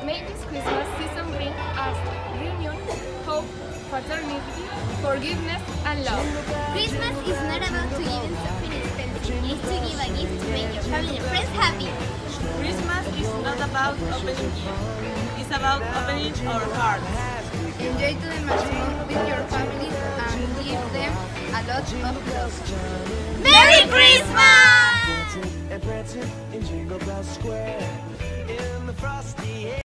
May this Christmas season bring us reunion, hope, fraternity, forgiveness, and love. Christmas is not about to give something expensive. It is to give a gift to make your family and friends happy. Christmas is not about opening gifts. It's about opening our hearts. Enjoy to the maximum with your family and give them a lot of love. Merry Christmas! Dancing and prancing in Jingle Bell Square in the frosty